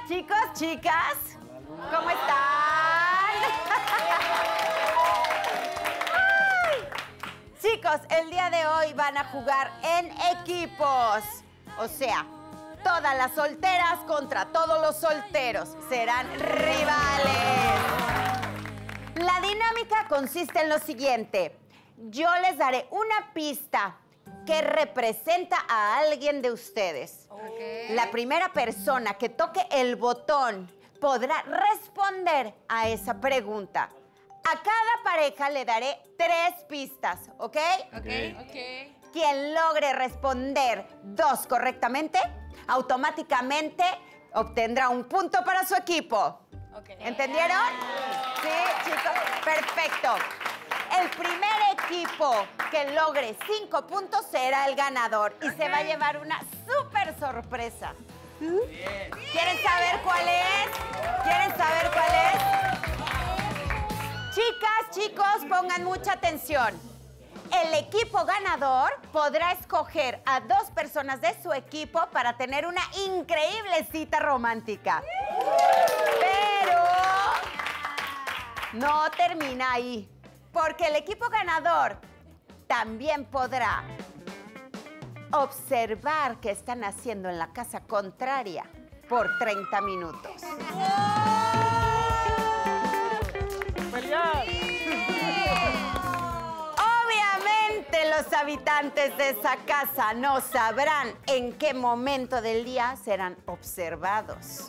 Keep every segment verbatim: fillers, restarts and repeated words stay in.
chicos, chicas. ¿Cómo están? Ay. Chicos, el día de hoy van a jugar en equipos. O sea, todas las solteras contra todos los solteros. Serán rivales. La dinámica consiste en lo siguiente. Yo les daré una pista que representa a alguien de ustedes. Okay. La primera persona que toque el botón podrá responder a esa pregunta. A cada pareja le daré tres pistas, ¿ok? Ok. okay. Quien logre responder dos correctamente, automáticamente obtendrá un punto para su equipo. Okay. ¿Entendieron? Sí, chicos. Perfecto. El primer equipo que logre cinco puntos será el ganador y okay. se va a llevar una súper sorpresa. Bien. ¿Quieren saber cuál es? ¿Quieren saber cuál es? Chicas, chicos, pongan mucha atención. El equipo ganador podrá escoger a dos personas de su equipo para tener una increíble cita romántica. Pero no termina ahí. Porque el equipo ganador también podrá observar qué están haciendo en la casa contraria por treinta minutos. ¡Pelear! Obviamente los habitantes de esa casa no sabrán en qué momento del día serán observados.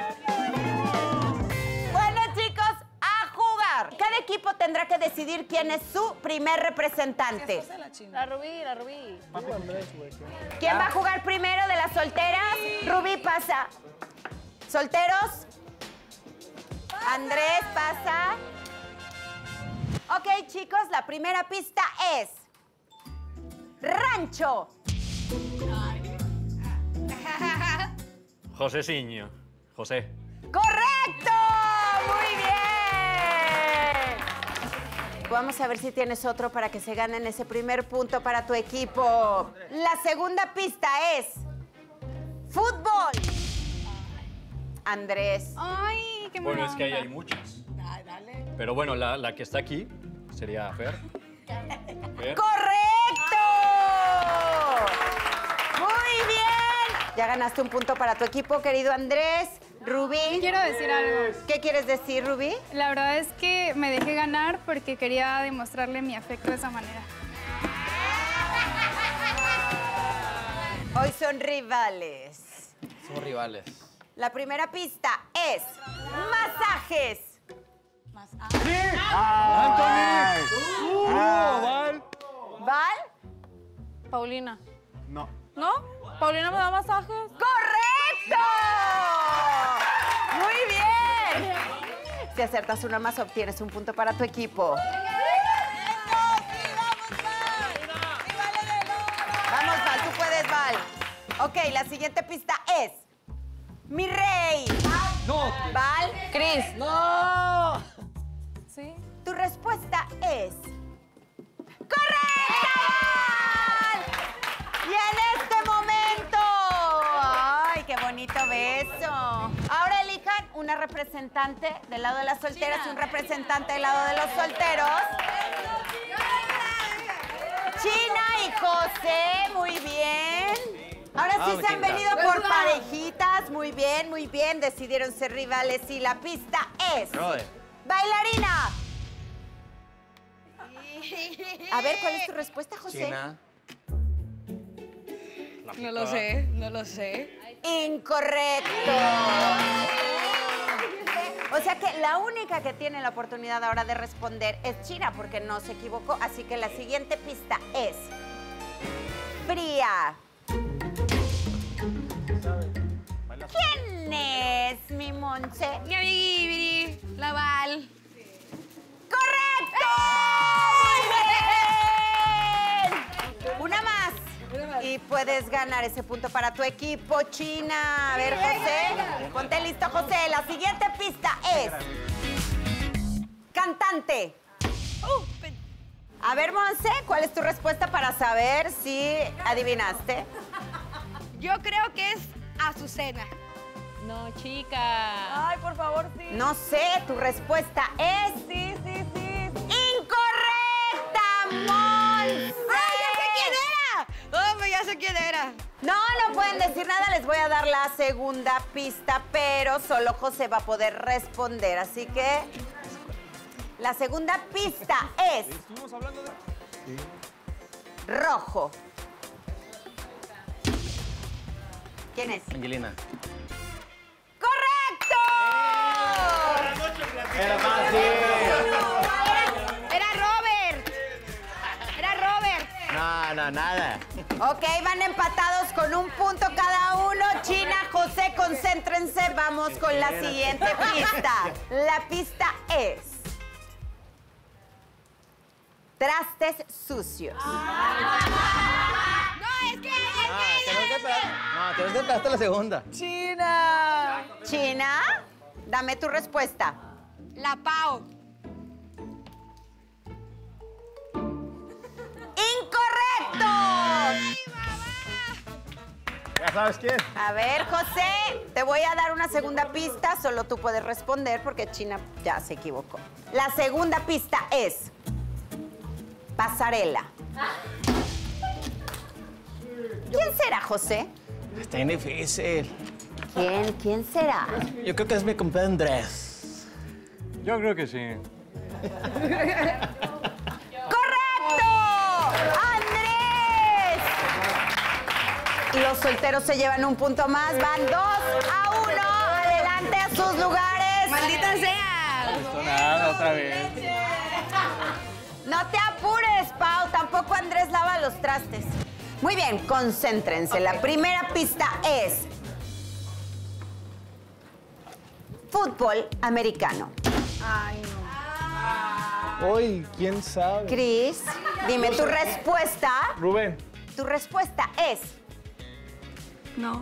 Cada equipo tendrá que decidir quién es su primer representante. La Rubí, la Rubí. ¿Quién va a jugar primero de las solteras? Rubí pasa. ¿Solteros? Andrés pasa. Ok, chicos, la primera pista es rancho. José Siño. José. ¡Correcto! Muy bien. Vamos a ver si tienes otro para que se ganen ese primer punto para tu equipo. La segunda pista es fútbol. Andrés. Ay, qué Bueno, es que ahí hay muchas. Dale, dale. Pero bueno, la, la que está aquí sería Fer. Fer. ¡Correcto! Muy bien. Ya ganaste un punto para tu equipo, querido Andrés. Rubí. Quiero decir algo. ¿Qué quieres decir, Rubí? La verdad es que me dejé ganar porque quería demostrarle mi afecto de esa manera. Hoy son rivales. Somos rivales. La primera pista es masajes. ¿Masajes? ¡Sí! ¡Ah! ¡Anthony! ¡Uh! ¡Val! ¿Val? Paulina. No. ¿No? ¿Paulina me da masajes? ¡Correcto! ¡Muy bien! Si acertas una más, obtienes un punto para tu equipo. Vamos, Val, tú puedes, Val. Ok, la siguiente pista es mi rey. No. ¿Val? Cris. ¡No! ¿Sí? Tu respuesta es ¡correcta! Y en este momento, ¡ay, qué bonito beso! Ahora elijan una representante del lado de las solteras y un representante del lado de los solteros. China y José, muy bien. Ahora sí se han venido por parejitas, muy bien, muy bien. Decidieron ser rivales y la pista es bailarina. A ver, ¿cuál es tu respuesta, José? China. No lo sé, no lo sé. Incorrecto. O sea que la única que tiene la oportunidad ahora de responder es China, porque no se equivocó. Así que la siguiente pista es fría. ¿Quién es, mi Monse? Mi amiguibiri, la Val. ¡Correcto! ¡Muy bien! Una más. Y puedes ganar ese punto para tu equipo, China. A ver, José. Ponte listo, José. La siguiente pista es cantante. A ver, Monse, ¿cuál es tu respuesta para saber si adivinaste? Yo creo que es Azucena. No, chica. Ay, por favor, sí. No sé, tu respuesta es... Sí, sí, sí. ¡Incorrecta, Monse! ¡Ay, ya sé quién era! ¡Hombre, ya sé quién era! No, no pueden decir nada. Les voy a dar la segunda pista, pero solo José va a poder responder. Así que la segunda pista es Estuvimos hablando de... rojo. ¿Quién es? Angelina. ¡Correcto! Era fácil. ¡Era Robert! ¡Era Robert! No, no, nada. Ok, van empatados con un punto cada uno. China, José, concéntrense. Vamos con la siguiente pista. La pista es... trastes sucios. ¡No, es que ella Ah, tenemos que esperar. No, tenemos que esperar hasta la segunda. China. China, dame tu respuesta. La Pau. ¡Incorrecto! ¿Ya sabes quién? A ver, José, te voy a dar una segunda pista. Solo tú puedes responder porque China ya se equivocó. La segunda pista es... pasarela. ¿Quién será, José? Está bien difícil. ¿Quién? ¿Quién será? Yo creo que es mi compadre Andrés. Yo creo que sí. ¡Correcto! ¡Andrés! Los solteros se llevan un punto más. Van dos a uno. Adelante a sus lugares. ¡Maldita sea! Esto nada, otra vez. No te apures, Pau. Tampoco Andrés lava los trastes. Muy bien, concéntrense. La primera pista es... fútbol americano. Ay, no. Uy, ¿quién sabe? Cris, dime tu respuesta. Rubén. Tu respuesta es... No.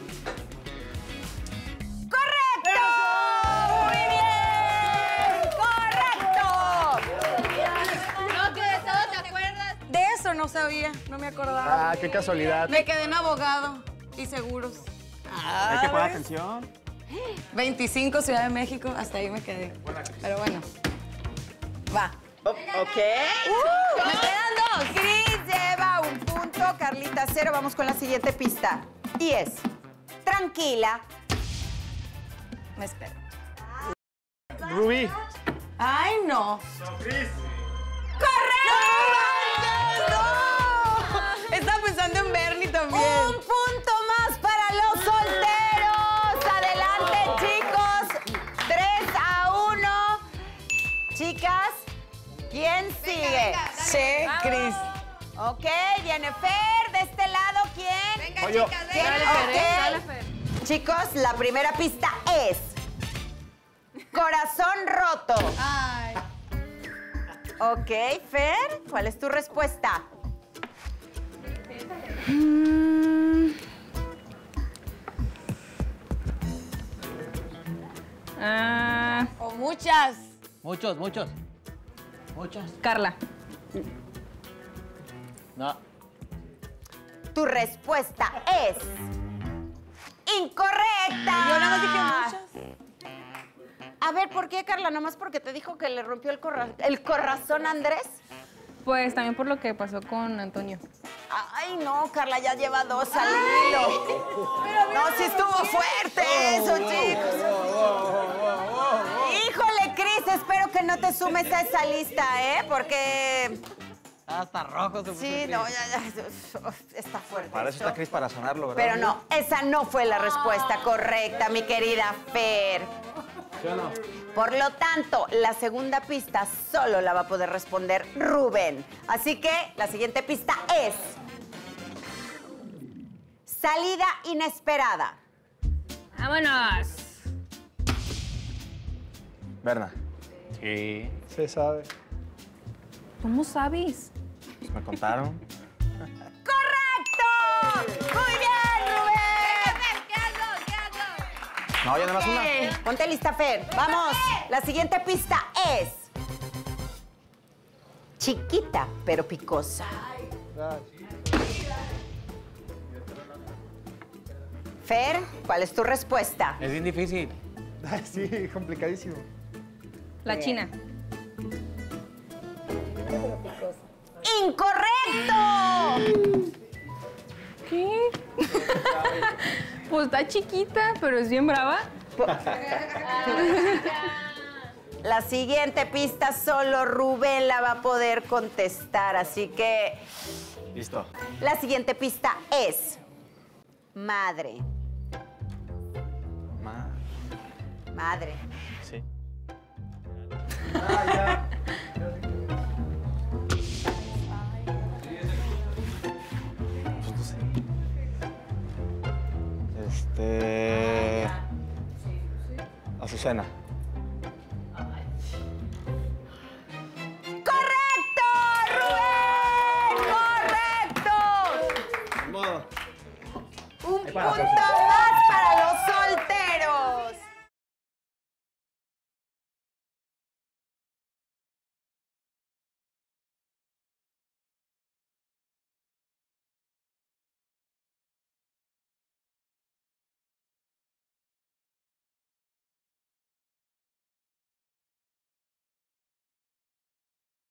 ¡correcto! ¡Muy bien! ¡Correcto! No, que de todo te acuerdas. De eso no sabía, no me acordaba. Ah, qué casualidad. Me quedé en abogado y seguros. Hay que poner atención. veinticinco, Ciudad de México, hasta ahí me quedé. Pero bueno, va. Ok. ¡Me quedan dos! Cris lleva un punto, Carlita cero. Vamos con la siguiente pista. Y es... tranquila. Me espero. Rubí. ¡Ay, no! ¡Correcto! Estaba pensando en Bernie también. Un punto más para los solteros. Adelante, chicos. tres a uno. Chicas, ¿quién sigue? Sí, Cris. Ok, viene Fer. De este lado, ¿quién? Venga, Oye. chicas, ¿Quién? venga. Dale, Ok. Fer, dale, Fer. Chicos, la primera pista es... corazón roto. Ay. Ok, Fer, ¿cuál es tu respuesta? Ah, O muchas. Muchos, muchos. Muchos. Carla. No. Tu respuesta es... incorrecta. Yo nada más dije muchas. A ver, ¿por qué, Carla? ¿Nomás porque te dijo que le rompió el, corra- el corazón a Andrés? Pues también por lo que pasó con Antonio. Ay, no, Carla ya lleva dos al hilo. No, sí estuvo fuerte eso, chicos. Híjole, Cris, espero que no te sumes a esa lista, ¿eh? Porque... Hasta rojo se puso. sí, no, ya, ya, está fuerte. Para eso esto. está Cris, para sonarlo, ¿verdad? Pero no, esa no fue la respuesta correcta, mi querida Fer. ¿Sí o no? Por lo tanto, la segunda pista solo la va a poder responder Rubén. Así que la siguiente pista es... salida inesperada. ¡Vámonos! Berna, Sí. Se sabe. ¿Cómo sabes? pues me contaron. ¡Correcto! ¡Muy bien, Rubén! ¿Qué hago? ¿Qué hago? No, ya nada más una. Ponte lista, Fer. Vamos. La siguiente pista es... chiquita, pero picosa. Fer, ¿cuál es tu respuesta? Es bien difícil. Sí, complicadísimo. La China. ¡Incorrecto! ¿Qué? Pues está chiquita, pero es bien brava. La siguiente pista solo Rubén la va a poder contestar, así que Listo. la siguiente pista es madre. Ma. Madre. Sí. Este. Azucena. ¡Correcto, Rubén! ¡Correcto! Un punto más